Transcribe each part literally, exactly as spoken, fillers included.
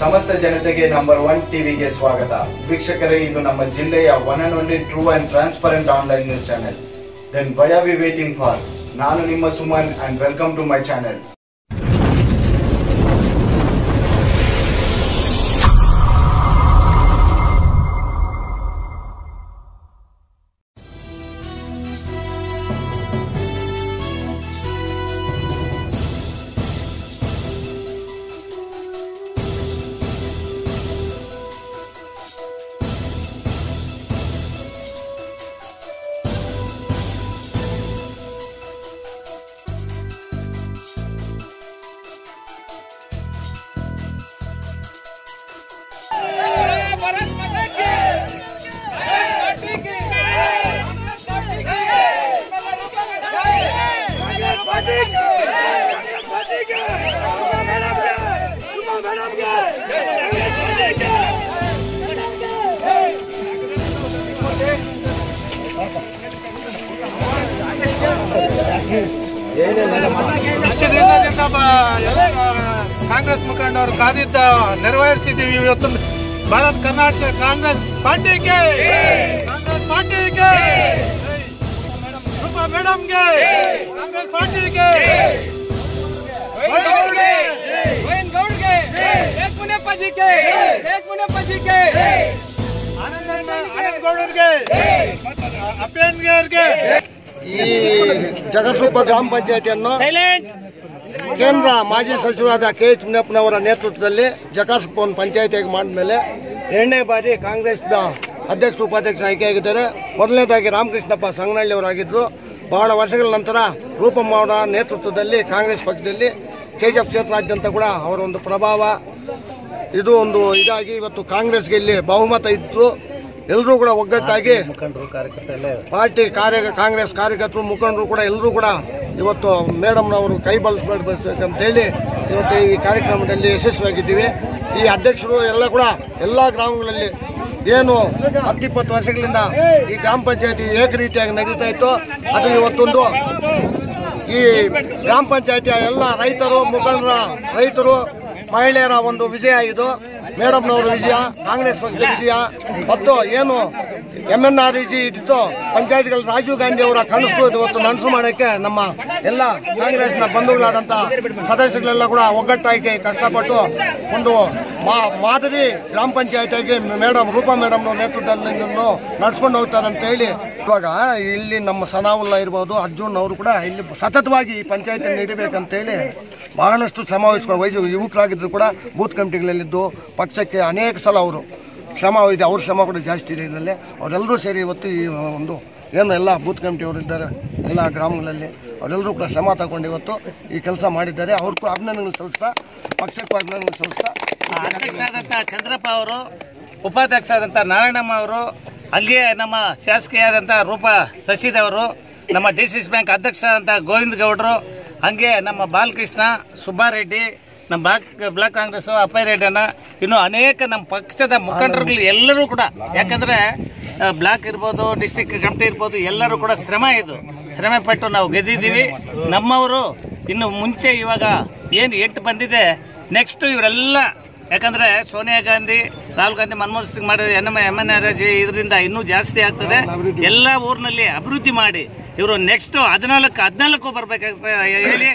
ಸಮಸ್ತ ಜನತೆಗೆ number one ಟಿವಿಗೆ ಸ್ವಾಗತ. ವೀಕ್ಷಕರೇ, ಇದು ನಮ್ಮ ಜಿಲ್ಲೆಯ one and only true and transparent online news channel. Then why are we waiting for? ನಾನು ನಿಮ್ಮ Suman and welcome to my channel. Congress ಮುಖಂಡರು ಕಾದಿದ್ದ ನೆರವೇರಿಸಿದ್ದೀವಿ. ಇವತ್ತು ಭಾರತ ಕರ್ನಾಟಕ ಕಾಂಗ್ರೆಸ್ ಪಾರ್ಟಿಗೆ, ಕಾಂಗ್ರೆಸ್ ಪಾರ್ಟಿಗೆ, ರೂಪಾ ಮೇಡಮ್ಗೆ, ಕಾಂಗ್ರೆಸ್ ಪಾರ್ಟಿಗೆ, ಆನಂದ್ ಗೌಡರಿಗೆ, ಅಪ್ಪೇನ್ಗೆ. ಈ ಜಗತ್ಸೂಪ ಗ್ರಾಮ ಪಂಚಾಯತಿಯನ್ನು ಕೇಂದ್ರ ಮಾಜಿ ಸಚಿವರಾದ ಕೆ ಎಚ್ ಮುನಿಯಪ್ಪನವರ ನೇತೃತ್ವದಲ್ಲಿ ಜಗತ್ಸೂಪ ಒಂದು ಪಂಚಾಯತಿಯಾಗಿ ಮಾಡಿದ್ಮೇಲೆ ಎರಡನೇ ಬಾರಿ ಕಾಂಗ್ರೆಸ್ನ ಅಧ್ಯಕ್ಷ ಉಪಾಧ್ಯಕ್ಷ ಆಯ್ಕೆಯಾಗಿದ್ದಾರೆ. ಮೊದಲನೇದಾಗಿ ರಾಮಕೃಷ್ಣಪ್ಪ ಸಂಗನಹಳ್ಳಿ ಅವರಾಗಿದ್ದರು. ಬಹಳ ವರ್ಷಗಳ ನಂತರ ರೂಪಮ್ಮ ಅವರ ನೇತೃತ್ವದಲ್ಲಿ ಕಾಂಗ್ರೆಸ್ ಪಕ್ಷದಲ್ಲಿ ಕೆಜಿಎಫ್ ಕ್ಷೇತ್ರಾದ್ಯಂತ ಕೂಡ ಅವರ ಒಂದು ಪ್ರಭಾವ ಇದು ಒಂದು ಇದಾಗಿ ಇವತ್ತು ಕಾಂಗ್ರೆಸ್ಗೆ ಇಲ್ಲಿ ಬಹುಮತ ಇತ್ತು. ಎಲ್ಲರೂ ಕೂಡ ಒಗ್ಗಟ್ಟಾಗಿ ಪಾರ್ಟಿ ಕಾರ್ಯ ಕಾಂಗ್ರೆಸ್ ಕಾರ್ಯಕರ್ತರು ಮುಖಂಡರು ಕೂಡ ಎಲ್ಲರೂ ಕೂಡ ಇವತ್ತು ಮೇಡಮ್ನವರು ಕೈ ಬಳಸಬೇಕಂತ ಹೇಳಿ ಇವತ್ತು ಈ ಕಾರ್ಯಕ್ರಮದಲ್ಲಿ ಯಶಸ್ವಿಯಾಗಿದ್ದೀವಿ. ಈ ಅಧ್ಯಕ್ಷರು ಎಲ್ಲ ಕೂಡ ಎಲ್ಲ ಗ್ರಾಮಗಳಲ್ಲಿ ಏನು ಹತ್ತಿಪ್ಪತ್ತು ವರ್ಷಗಳಿಂದ ಈ ಗ್ರಾಮ ಪಂಚಾಯತಿ ಏಕರೀತಿಯಾಗಿ ನಡೀತಾ ಇತ್ತು, ಅದು ಇವತ್ತೊಂದು ಈ ಗ್ರಾಮ ಪಂಚಾಯತಿಯ ಎಲ್ಲ ರೈತರು ಮುಖಂಡರ ರೈತರು ಮಹಿಳೆಯರ ಒಂದು ವಿಜಯ ಇದು. ಮೇಡಮ್ನವರ ವಿಜಯ, ಕಾಂಗ್ರೆಸ್ ಪಕ್ಷದ ವಿಜಯ ಮತ್ತು ಏನು M N R E G ಇತ್ತು ಪಂಚಾಯತ್ಗಳ ರಾಜೀವ್ ಗಾಂಧಿ ಅವರ ಕನಸು ಇವತ್ತು ನನಸು ಮಾಡೋಕ್ಕೆ ನಮ್ಮ ಎಲ್ಲ ಕಾಂಗ್ರೆಸ್ನ ಬಂಧುಗಳಾದಂಥ ಸದಸ್ಯಗಳೆಲ್ಲ ಕೂಡ ಒಗ್ಗಟ್ಟಾಗಿ ಕಷ್ಟಪಟ್ಟು ಒಂದು ಮಾದರಿ ಗ್ರಾಮ ಪಂಚಾಯತಿಯಾಗಿ ಮೇಡಮ್ ರೂಪಾ ಮೇಡಮ್ನವ್ರ ನೇತೃತ್ವದಲ್ಲಿ ನಡ್ಸ್ಕೊಂಡು ಹೋಗ್ತಾರೆ ಅಂತ ಹೇಳಿ ಇವಾಗ ಇಲ್ಲಿ ನಮ್ಮ ಸನಾವುಲ್ಲಾ ಇರ್ಬೋದು, ಅರ್ಜುನ್ ಅವರು ಕೂಡ ಇಲ್ಲಿ ಸತತವಾಗಿ ಈ ಪಂಚಾಯತಿ ನೀಡಬೇಕಂತೇಳಿ ಬಹಳಷ್ಟು ಶ್ರಮ ವಹಿಸ್ಕೊಂಡು ವಯಸ್ಸು ಯುವಕರಾಗಿದ್ರು ಕೂಡ ಬೂತ್ ಕಮಿಟಿಗಳಲ್ಲಿದ್ದು ಪಕ್ಷಕ್ಕೆ ಅನೇಕ ಸಲ ಅವರು ಶ್ರಮ ಇದೆ. ಅವ್ರ ಶ್ರಮ ಕೂಡ ಜಾಸ್ತಿ ಇದೆ. ಇದರಲ್ಲಿ ಅವರೆಲ್ಲರೂ ಸೇರಿ ಇವತ್ತು ಈ ಒಂದು ಏನು ಎಲ್ಲ ಬೂತ್ ಕಮಿಟಿಯವರು ಇದ್ದಾರೆ ಎಲ್ಲ ಗ್ರಾಮಗಳಲ್ಲಿ ಅವರೆಲ್ಲರೂ ಕೂಡ ಶ್ರಮ ತಗೊಂಡು ಇವತ್ತು ಈ ಕೆಲಸ ಮಾಡಿದ್ದಾರೆ. ಅವ್ರು ಕೂಡ ಅಭಿನಂದನೆಗಳು ಸಲ್ಲಿಸ್ತಾ ಪಕ್ಷಕ್ಕೂ ಅಭಿನಂದನೆ ಸಲ್ಲಿಸ್ತಾ ಅಧ್ಯಕ್ಷರಾದಂಥ ಚಂದ್ರಪ್ಪ ಅವರು, ಉಪಾಧ್ಯಕ್ಷ ಆದಂಥ ನಾರಾಯಣಮ್ಮ ಅವರು, ಅಲ್ಲಿಯೇ ನಮ್ಮ ಶಾಸಕಿಯಾದಂಥ ರೂಪಾ ಶಶಿದವರು, ನಮ್ಮ ಡಿ ಸಿ ಸಿ ಬ್ಯಾಂಕ್ ಅಧ್ಯಕ್ಷ ಆದಂಥ ಗೋವಿಂದ ಗೌಡರು, ಹಂಗೆ ನಮ್ಮ ಬಾಲಕೃಷ್ಣ, ಸುಬ್ಬಾರೆಡ್ಡಿ, ನಮ್ಮ ಬ್ಲಾಕ್ ಬ್ಲಾಕ್ ಕಾಂಗ್ರೆಸ್ ಅಪ್ಪಯ್ಯ ರೆಡ್ಡನ್ನ, ಇನ್ನು ಅನೇಕ ನಮ್ಮ ಪಕ್ಷದ ಮುಖಂಡರುಗಳು ಎಲ್ಲರೂ ಕೂಡ, ಯಾಕಂದ್ರೆ ಬ್ಲಾಕ್ ಇರ್ಬೋದು, ಡಿಸ್ಟ್ರಿಕ್ಟ್ ಕಮಿಟಿ ಇರ್ಬೋದು, ಎಲ್ಲರೂ ಕೂಡ ಶ್ರಮ ಇದು ಶ್ರಮ ಪಟ್ಟು ನಾವು ಗೆದ್ದಿದ್ದೀವಿ. ನಮ್ಮವರು ಇನ್ನು ಮುಂಚೆ ಇವಾಗ ಏನು ಎಟ್ಟು ಬಂದಿದೆ, ನೆಕ್ಸ್ಟ್ ಇವರೆಲ್ಲ, ಯಾಕಂದ್ರೆ ಸೋನಿಯಾ ಗಾಂಧಿ, ರಾಹುಲ್ ಗಾಂಧಿ, ಮನಮೋಹನ್ ಸಿಂಗ್ ಮಾಡಿದ N M N R G ಇದರಿಂದ ಇನ್ನೂ ಜಾಸ್ತಿ ಆಗ್ತದೆ. ಎಲ್ಲ ಊರಿನಲ್ಲಿ ಅಭಿವೃದ್ಧಿ ಮಾಡಿ ಇವರು ನೆಕ್ಸ್ಟ್ ಹದಿನಾಲ್ಕು ಹದಿನಾಲ್ಕು ಬರ್ಬೇಕಾಗ್ತದೆ ಹೇಳಿ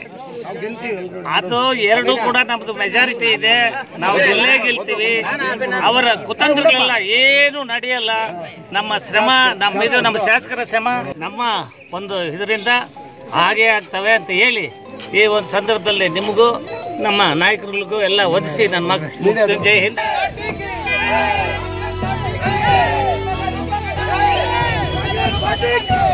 ಅದು ಎರಡು ಕೂಡ ನಮ್ದು ಮೆಜಾರಿಟಿ ಇದೆ. ನಾವು ಜಿಲ್ಲೆ ಗೆಲ್ತೀವಿ. ಅವರ ಕುತಂತ್ರಗಳೆಲ್ಲ ಏನು ನಡೆಯಲ್ಲ. ನಮ್ಮ ಶ್ರಮ, ನಮ್ಮ ಇದು ನಮ್ಮ ಶಾಸಕರ ಶ್ರಮ, ನಮ್ಮ ಒಂದು ಇದರಿಂದ ಹಾಗೆ ಆಗ್ತವೆ ಅಂತ ಹೇಳಿ ಈ ಒಂದು ಸಂದರ್ಭದಲ್ಲಿ ನಿಮಗೂ ನಮ್ಮ ನಾಯಕರಿಗೂ ಎಲ್ಲ ಒದಿಸಿ ನನ್ನ ಮಗ ಜೈ ಹಿಂದ್. Patrick!